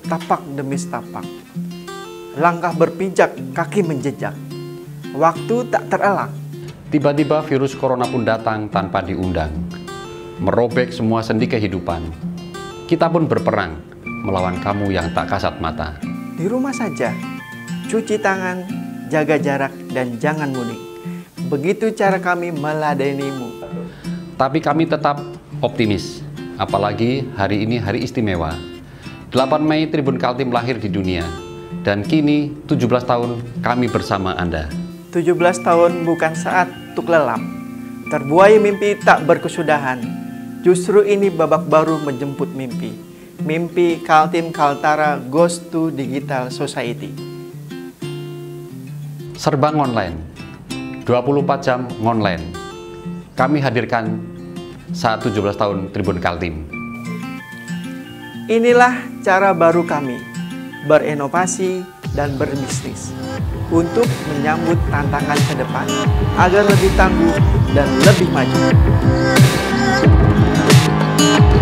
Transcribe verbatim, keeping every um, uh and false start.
tapak demi tapak. Langkah berpijak, kaki menjejak. Waktu tak terelak. Tiba-tiba virus corona pun datang tanpa diundang, merobek semua sendi kehidupan. Kita pun berperang melawan kamu yang tak kasat mata. Di rumah saja, cuci tangan, jaga jarak, dan jangan mudik. Begitu cara kami meladenimu. Tapi kami tetap optimis, apalagi hari ini hari istimewa. delapan Mei Tribun Kaltim lahir di dunia, dan kini tujuh belas tahun kami bersama Anda. tujuh belas tahun bukan saat untuk lelap. Terbuai mimpi tak berkesudahan. Justru ini babak baru menjemput mimpi. Mimpi Kaltim Kaltara goes to digital society. Serba online, dua puluh empat jam online. Kami hadirkan saat tujuh belas tahun Tribun Kaltim. Inilah cara baru kami berinovasi dan berbisnis untuk menyambut tantangan ke depan agar lebih tangguh dan lebih maju.